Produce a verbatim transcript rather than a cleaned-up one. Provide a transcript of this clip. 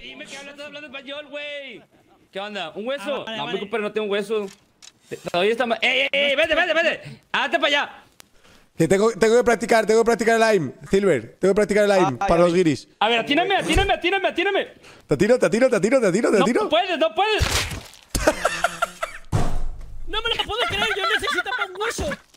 Dime que hablas hablando español, güey. ¿Qué onda? ¿Un hueso? Ah, vale, no, vale. pero no tengo un hueso. Todavía está mal. ¡Ey, ey, ey! ¡Vete, vete, vete! ¡Hazte para allá! Que tengo, tengo que practicar, tengo que practicar el aim, Silver. Tengo que practicar el aim Ah, para ay, los guiris. A ver, atíname, atíname, atíname, atíname. Te tiro, te tiro, te tiro, te tiro, te tiro. No puedes, no puedes. ¡No me lo puedo creer! ¡Yo necesito para un hueso!